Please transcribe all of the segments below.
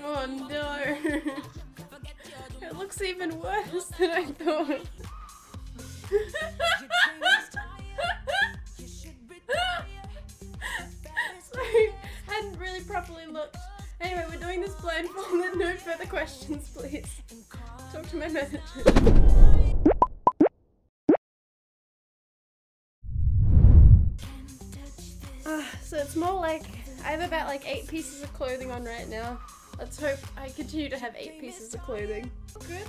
Oh no. It looks even worse than I thought. Sorry, hadn't really properly looked. Anyway, we're doing this blindfolded. No further questions, please. Talk to my manager. So it's more like, I have about like 8 pieces of clothing on right now. Let's hope I continue to have 8 pieces of clothing. Good?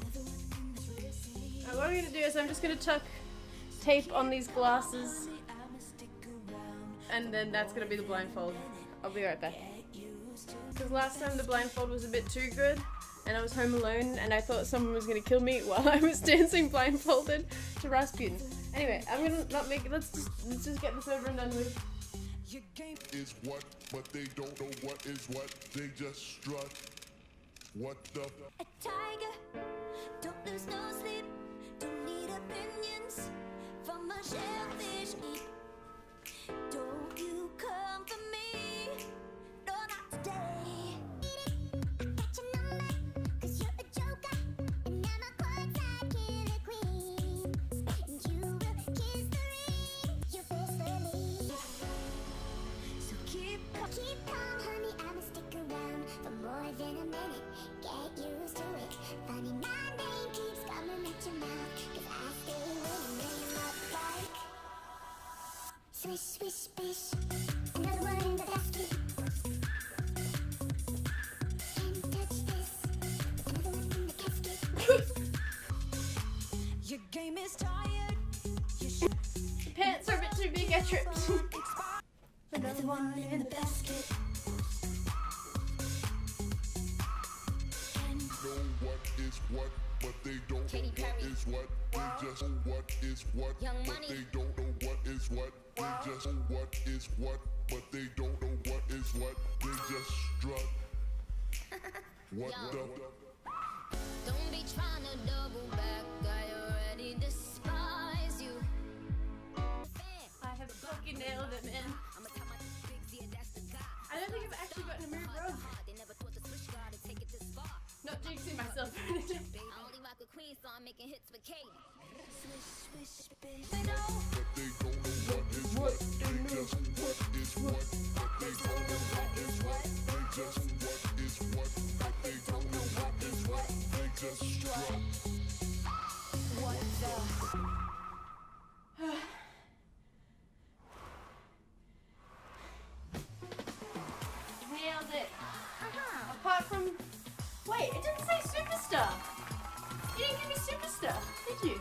What I'm gonna do is I'm just gonna tuck tape on these glasses, and then that's gonna be the blindfold. I'll be right back. Because last time the blindfold was a bit too good, and I was home alone, and I thought someone was gonna kill me while I was dancing blindfolded to Rasputin. Anyway, I'm gonna not make it. Let's just get this over and done with. Your game is what, but they don't know what is what. They just strut. What the? A tiger, don't lose no sleep. Don't need opinions from a shellfish. Don't you come for me? No, not today. Got your number, 'cause you're a joker, and I'm a courtside killer queen. And you will kiss the ring, you face the lead. So keep calm, honey, I'ma stick around for more than a minute. Get used to it. Funny, my name keeps coming at your mouth, 'cause I stay winning them up like swish, swish, swish. Another one in the basket. Can't touch this. Another one in the casket. Your game is tired. Pants are a bit too big, I tripped. Another one in the basket. Know what is what, but they don't Katy know what Perry. is what. They just know what is what, Young but Money. they don't know what is what. They just know what is what, but they don't know what is what. They just strut. What Yo. the? Don't be trying to double back. I already despise you. I have fucking nailed it, man. I'ma tell my bigs, yeah, that's the guy. I don't think I've actually gotten a move wrong. They never thought the Swish guard to take it this far. Not jinxing myself. I only rock with Queen, so I'm making hits for Katy. Swish, swish, bitch. They know. But they don't know what is what. They just know what is what, but they don't know what is what. They just know what is what, but they don't know what is what. They just strut. What the? Nailed it. Apart from... Wait, it didn't say superstar. You didn't give me superstar, did you?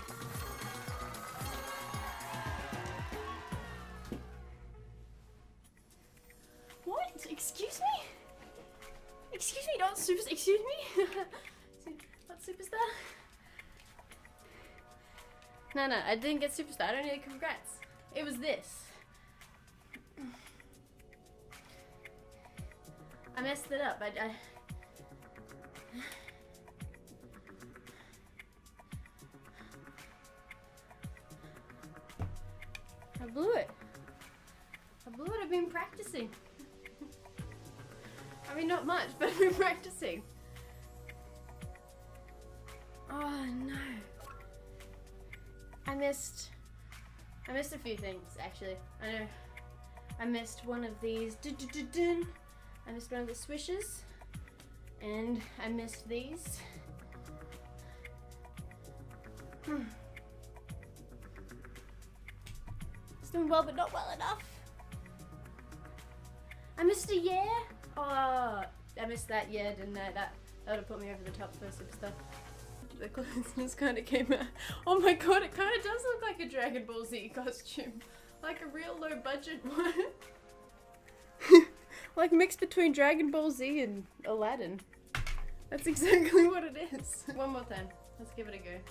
What? Excuse me? Excuse me, not super... Excuse me? What superstar? No, I didn't get superstar. I don't need a congrats. It was this. I messed it up. I blew it. I've been practicing. I mean, not much, but I've been practicing. Oh no. I missed a few things, actually. I know. I missed one of these. I missed one of the swishes. And I missed these. It's doing well, but not well enough. I missed a yeah. Oh, I missed that yeah, didn't I? That would have put me over the top for superstar. The clothes just kind of came out. Oh my god, it kind of does look like a Dragon Ball Z costume. Like a real low budget one. Like mixed between Dragon Ball Z and Aladdin. That's exactly what it is. One more time. Let's give it a go.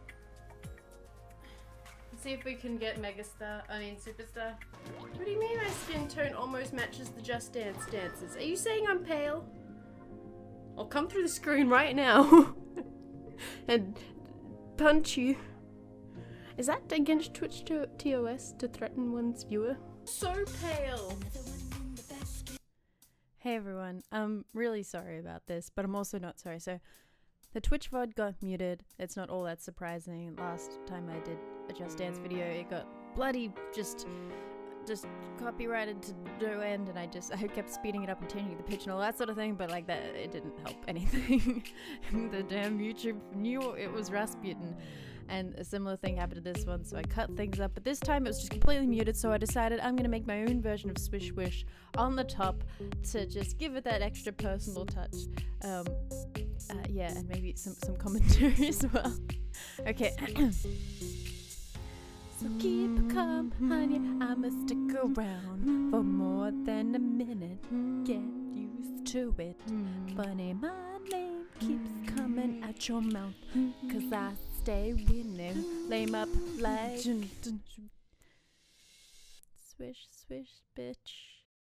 Let's see if we can get superstar. What do you mean my skin tone almost matches the Just Dance dancers? Are you saying I'm pale? I'll come through the screen right now and punch you. Is that against Twitch TOS to threaten one's viewer? So pale. Hey everyone, I'm really sorry about this, but I'm also not sorry. So, the Twitch VOD got muted. It's not all that surprising. Last time I did a Just Dance video, it got bloody just copyrighted to no end, and I kept speeding it up and changing the pitch and all that sort of thing, but like that, it didn't help anything. The damn YouTube knew it was Rasputin. And a similar thing happened to this one, so I cut things up, but this time it was just completely muted, so I decided I'm gonna make my own version of Swish Swish on the top to just give it that extra personal touch. Yeah, and maybe some commentary as well. Okay. So keep calm, honey, I'ma stick around for more than a minute. Get used to it. Funny, my name keeps coming out your mouth, 'cause I stay winning. Lame up like swish, swish, bitch.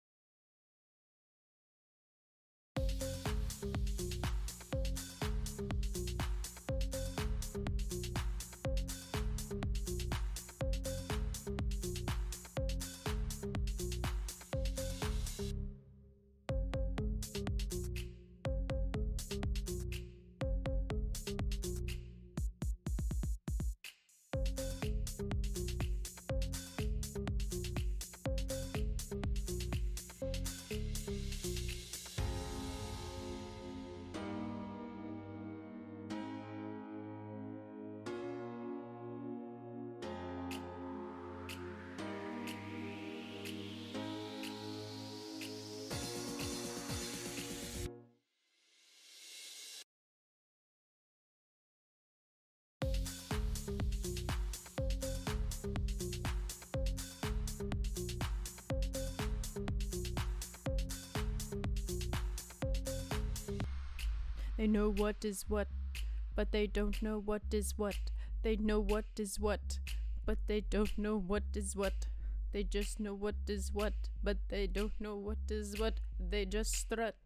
They know what is what, but they don't know what is what. They know what is what, but they don't know what is what. They just know what is what, but they don't know what is what. They just strut.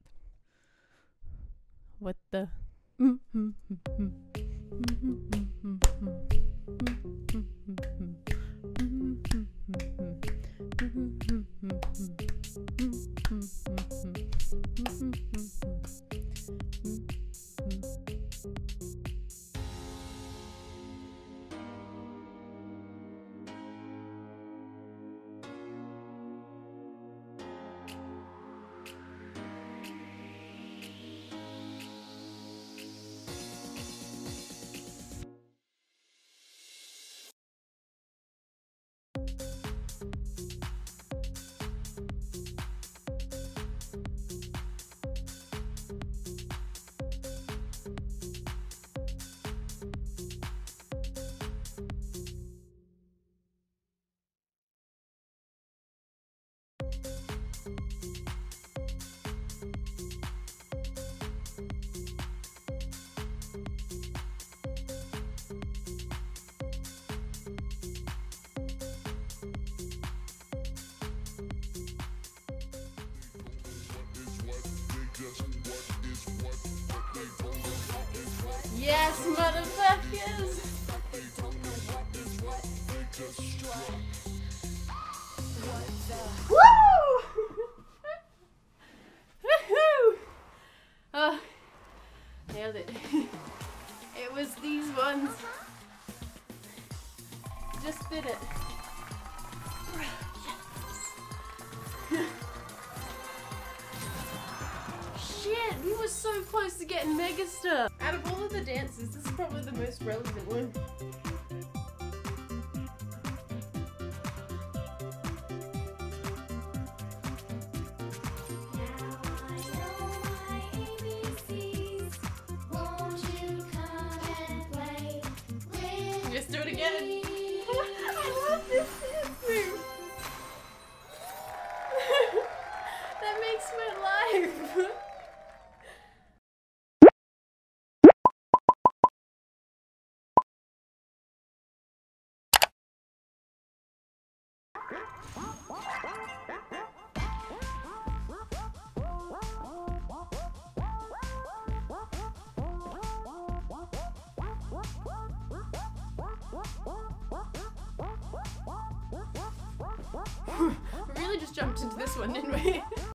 What the? Yes, motherfuckers! Woo! Woohoo! Oh, nailed it. It was these ones. Just did it. Shit, we were so close to getting Megastar. Out of all of the dances, this is probably the most relevant one. Let's do it again. I love this move. That makes my life. We really just jumped into this one, didn't we?